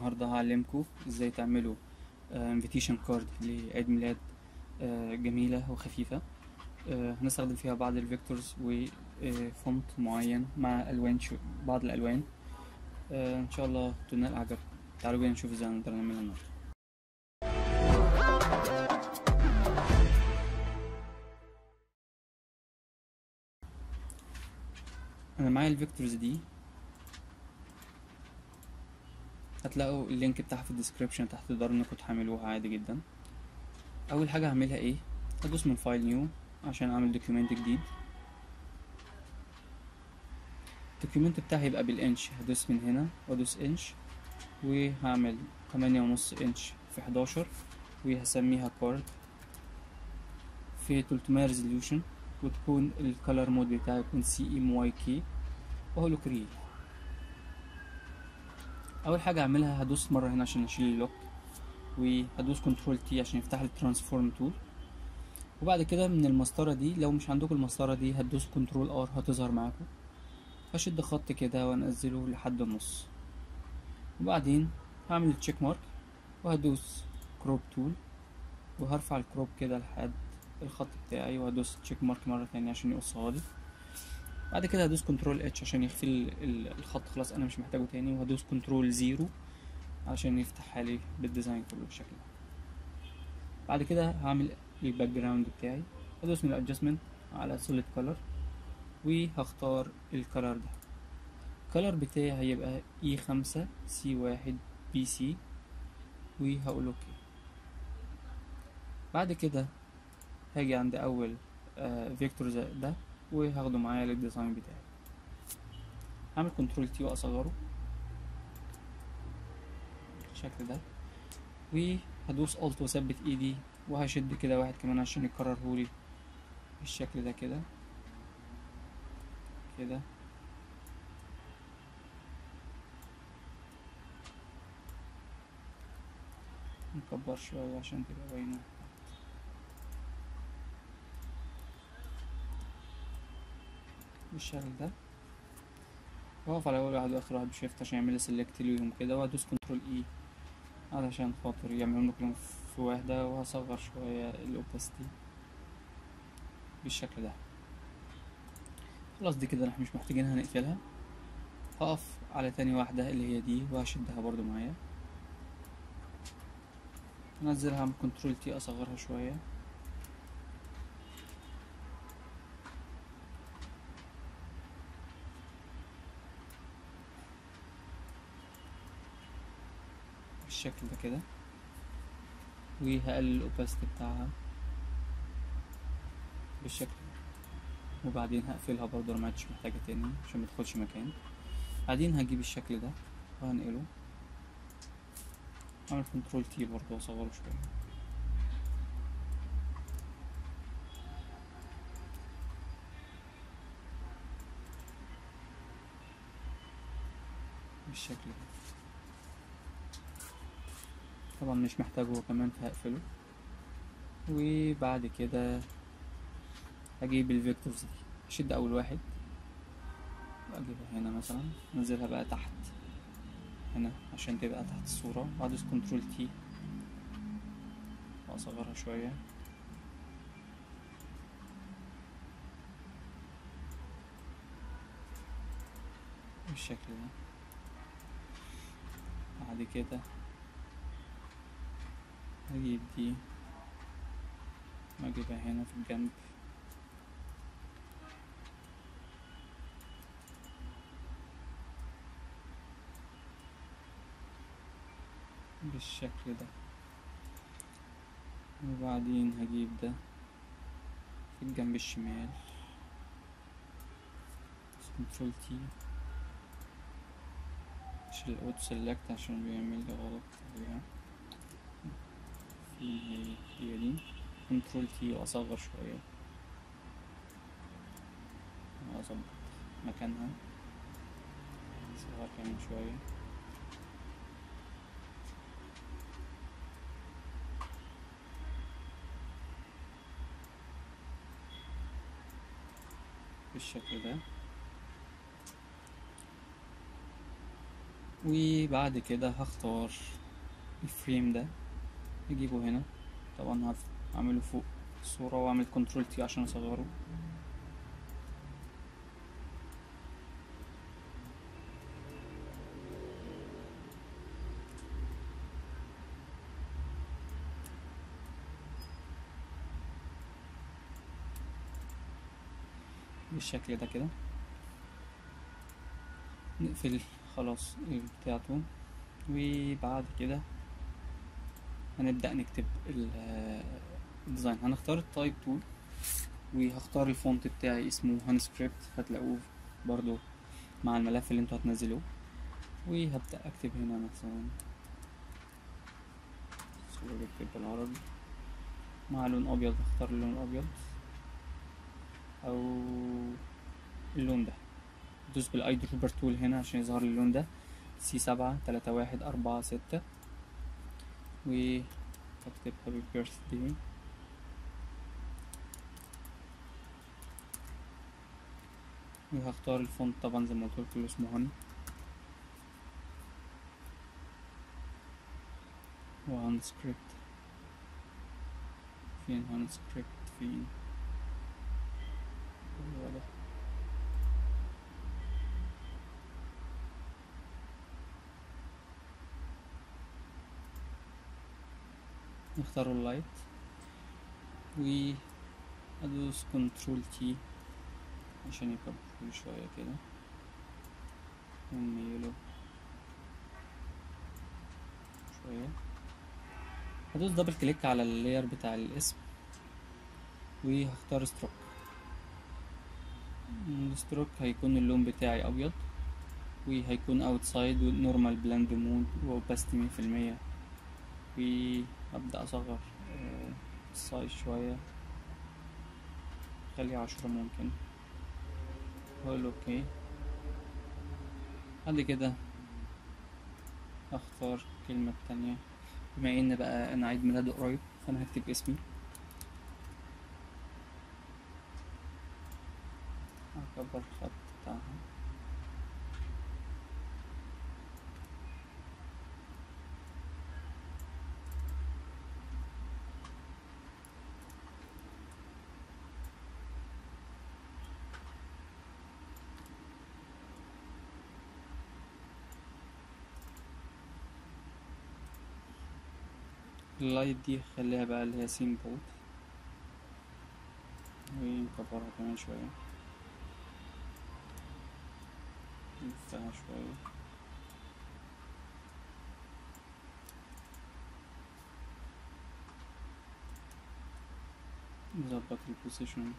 النهاردة هعلمكم ازاي تعملوا انفيتيشن كارد لعيد ميلاد جميلة وخفيفة. هنستخدم فيها بعض الفيكتورز وفونت معين مع ألوان بعض الألوان. ان شاء الله تنال اعجابكم. تعالوا بينا نشوف ازاي نقدر نعملها النهاردة. انا معايا الفيكتورز دي، هتلاقوا اللينك بتاعها في الديسكريبشن تحت، تقدروا انكم تحملوها عادي جدا. اول حاجة هعملها ايه؟ هدوس من فايل نيو عشان اعمل دوكيومنت جديد. الدوكيومنت بتاعي هيبقى بالانش، هدوس من هنا وادوس انش وهعمل 8.5 انش في 11 وهسميها كارد في 300 ريزوليوشن، وتكون الكالر مود بتاعي يكون CMYK وهقوله كريت. اول حاجه اعملها هدوس مره هنا عشان اشيل اللوك، وهدوس كنترول تي عشان يفتح لي الترانسفورم تول. وبعد كده من المسطره دي، لو مش عندكم المسطره دي هتدوس كنترول ار هتظهر معاكم. هشد خط كده وانزله لحد النص، وبعدين هعمل تشيك مارك وهدوس كروب تول وهرفع الكروب كده لحد الخط بتاعي، وهدوس تشيك مارك مرة تانية عشان يقصها لي. بعد كده هدوس كنترول اتش عشان يخفي الخط، خلاص انا مش محتاجه تاني، وهدوس كنترول زيرو عشان يفتحها لي بالديزاين كله بالشكل ده. بعد كده هعمل الباك جراوند بتاعي، هدوس من الادجستمنت على سوليد كولر وهختار الكولر ده. الكولر بتاعي هيبقى E5C1BC وهقول اوكي. بعد كده هاجي عند اول فيكتور ده وهاخده معايا للديزاين بتاعي. هعمل كنترول تي واصغره بالشكل ده، وهدوس الت واثبت ايدي وهشد كده واحد كمان عشان يكررهولي بالشكل ده كده كده. نكبر شوية عشان تبقى باينة بالشكل ده، واقف على اول واحد واخر واحد بشيفت عشان يعمل لي سيلكت ليهم كده، وهدوس كنترول اي علشان خاطر يعملهم لي كلهم في واحدة، وهصغر شوية الاوباستي بالشكل ده. خلاص دي كده احنا مش محتاجينها، هنقفلها. هقف على تاني واحدة اللي هي دي وهشدها برضو معايا، انزلها من كنترول تي اصغرها شوية بالشكل ده كده، وهقلل الاوباستي بتاعها بالشكل ده، وبعدين هقفلها برضو لو معدتش محتاجة تاني عشان متدخلش مكان. بعدين هجيب الشكل ده وهنقله، اعمل كنترول تي برضو واصغره شوية بالشكل ده. طبعا مش محتاجه هو كمان فهقفله. وبعد كده هجيب الفيكتورز دي، اشد اول واحد واجيبها هنا مثلا، انزلها بقى تحت هنا عشان تبقى تحت الصورة، وادوس كنترول تي واصغرها شوية بالشكل ده. بعد كده هجيب دي واجيبها هنا في الجنب بالشكل ده، وبعدين هجيب ده في الجنب الشمال، كنترول تي اشيل الاوتو سيلكت عشان بيعمل لي غلط عليها في هي دي. كنترول تي واصغر شوية واظبط مكانها، اصغر كمان شوية بالشكل ده. وبعد كده هختار الفريم ده، اجيبه هنا. طبعا هعمله فوق الصورة واعمل كنترول تي عشان اصغره. بالشكل ده كده. نقفل خلاص بتاعته. وبعد كده هنبدأ نكتب الديزاين. هنختار التايب تول، وهختار الفونت بتاعي اسمه هانسكريبت، هتلاقوه برضو مع الملف اللي انتوا هتنزلوه. وهبدأ اكتب هنا مثلا صورة بكتب بالعربي مع لون ابيض، هختار اللون الابيض او اللون ده. دوس بالاي دروبر تول هنا عشان يظهر لي اللون ده، C73146، وهكتب هابي بيرث داي. وهختار الفونت طبعا زي ما قلت لكم اسمه هاني، وهانسكريبت. فين هانسكريبت؟ فين هو ده؟ نختار اللايت وادوس كنترول تي عشان يكبر شوية كده ونميله شوية. هدوس دبل كليك على اللاير بتاع الاسم وهختار ستروك. الستروك هيكون اللون بتاعي ابيض، وهيكون اوتسايد ونورمال بلاند مود واوباستي 100%. وابدأ اصغر السايز شوية، خليه 10 ممكن. اقول اوكي. بعد كده اختار كلمة تانية، بما ان بقى انا عيد ميلادي قريب فانا هكتب اسمي. اكبر الخط بتاعها. اللايت دي خليها بقى اللي هي سيمبل، ونكبرها كمان شوية، نلفها شوية. نظبط البوزيشن،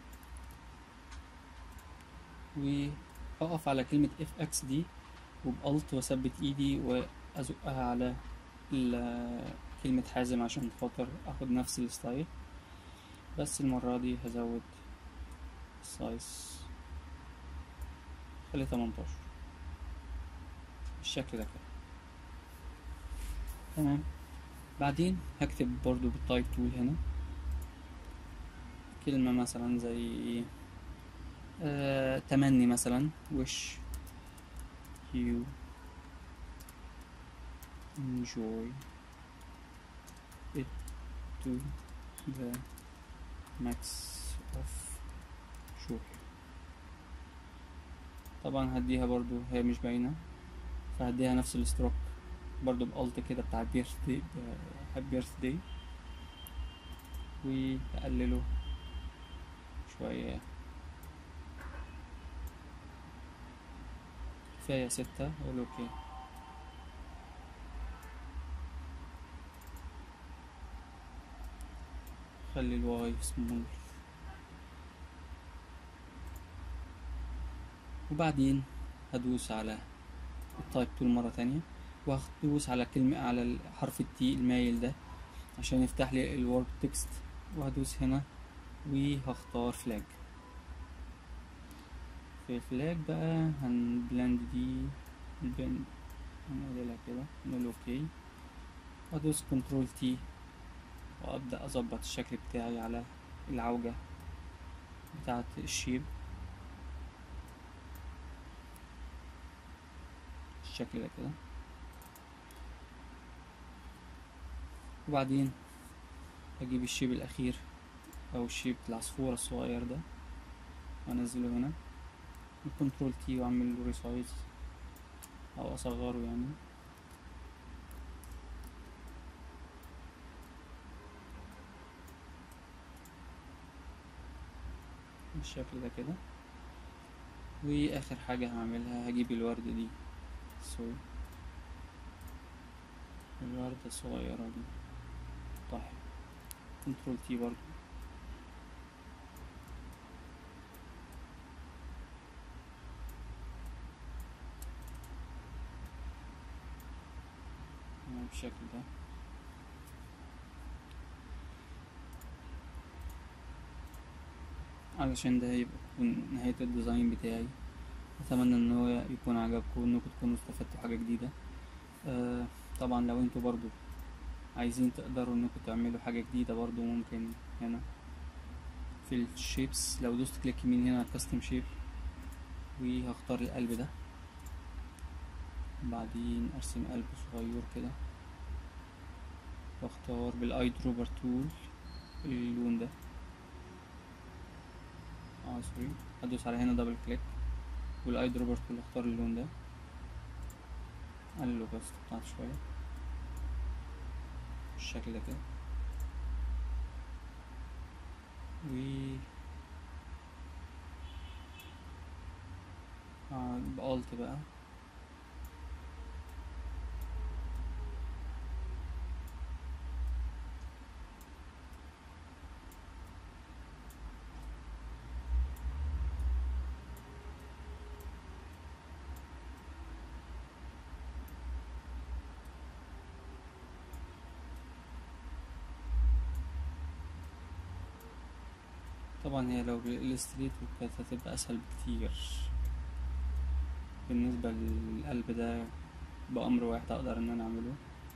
وأقف على كلمة FX دي وبألت وأثبت إيدي وأزقها على كلمة حازم عشان خاطر أخد نفس الستايل، بس المرة دي هزود السايز، خلي 18 بالشكل ده كده. تمام. بعدين هكتب برضو بالتايب تول هنا كلمة مثلا زي تمني مثلا wish you enjoy it to the max of sure. طبعا هديها برضو هي مش باينة، فهديها نفس الستروك برضو بألت كده بتاع بيرثدي، هابي بيرثدي، وأقلله شوية، كفاية 6. أقول أوكي. خلي الواي سمول. وبعدين هدوس على التايب تول مرة تانية، وهدوس على كلمة على حرف التي المايل ده عشان يفتح لي الورد تكست، وهدوس هنا وهختار فلاج. في فلاج بقى هنبلند دي البند، هنعملها كده، نقول اوكي، وادوس كنترول تي وابدأ اظبط الشكل بتاعي على العوجة بتاعة الشيب بالشكل ده كده. وبعدين هجيب الشيب الاخير او الشيب العصفورة الصغير ده وانزله هنا، كنترول تي واعمل له ريسايز او اصغره يعني. بالشكل ده كده. واخر حاجة هعملها هجيب الوردة دي، سوري، الوردة الصغيرة دي، طيب كنترول تي برضو، بالشكل ده. علشان ده هيبقى يكون نهاية الديزاين بتاعي. اتمنى ان هو يكون عجبكم، انكم تكونوا استفدتوا حاجة جديدة. طبعا لو انتوا برضو عايزين تقدروا انكم تعملوا حاجة جديدة برضو، ممكن هنا في الشيبس لو دوست كليك يمين هنا كاستم شيب، وهختار القلب ده، بعدين ارسم قلب صغير كده، واختار بالاي دروبر تول اللون ده، سوري، هدوس على هنا دبل كليك والاي دروبر تول اختار اللون ده، قلله بس بتاعته شوية بالشكل ده كده. و بألت بقى طبعا هي لو بالإليستريتور كانت هتبقى أسهل بكتير. بالنسبة للقلب ده بأمر واحد أقدر إن أنا أعمله،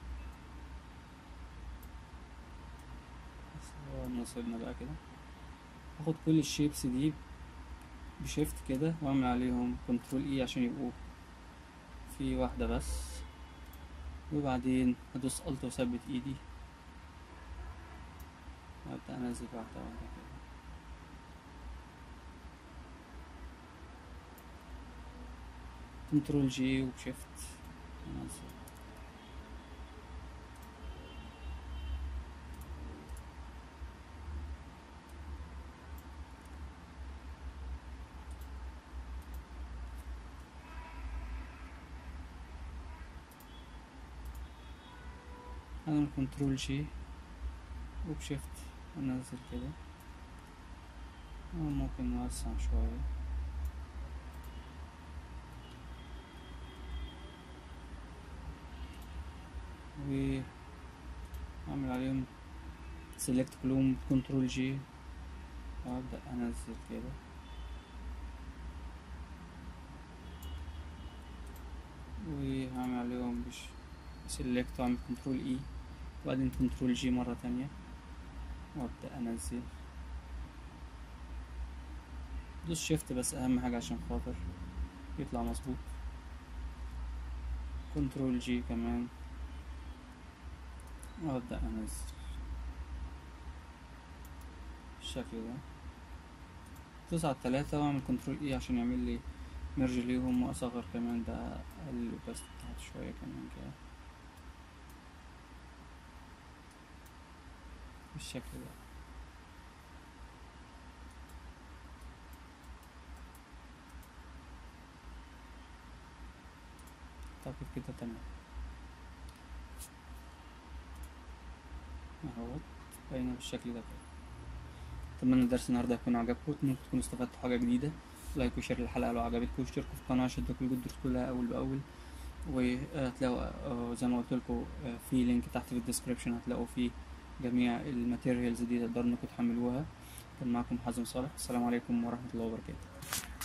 بس هو نصيبنا بقى كده. هاخد كل الشيبس دي بشيفت كده وأعمل عليهم كنترول إي عشان يبقوا في واحدة بس، وبعدين هدوس ألت وأثبت إيدي وأبدأ أنزل واحدة واحدة كده. كنترول جي وبشيفت أنزل. أعمل كنترول جي وبشيفت أنزل كده، ممكن نوسع شوية. وأعمل عليهم سيلكت كلهم كنترول جي وأبدأ أنزل كده. وهعمل عليهم سيلكت وأعمل كنترول إي وبعدين كنترول جي مرة تانية وأبدأ أنزل. دوس شيفت بس أهم حاجة عشان خاطر يطلع مظبوط. كنترول جي كمان وأبدأ أنزل بالشكل ده. دوس على التلاتة وأعمل كنترول إي عشان يعمل لي ميرج ليهم، وأصغر كمان ده أقلل بس بتاعته شوية كمان كده بالشكل ده. أعتقد كده تمام اهوت باينة بالشكل ده كده. أتمنى درس النهاردة يكون عجبكم، ممكن تكونوا استفدتوا حاجة جديدة. لايك وشير للحلقة لو عجبتكم، واشتركوا في القناة عشان تاكلوا الدروس كلها أول بأول. وهتلاقوا زي ما قلت لكم في لينك تحت في الديسكريبشن، هتلاقوا فيه جميع الماتيريالز دي تقدروا انكم تحملوها. كان معكم حازم صالح، السلام عليكم ورحمة الله وبركاته.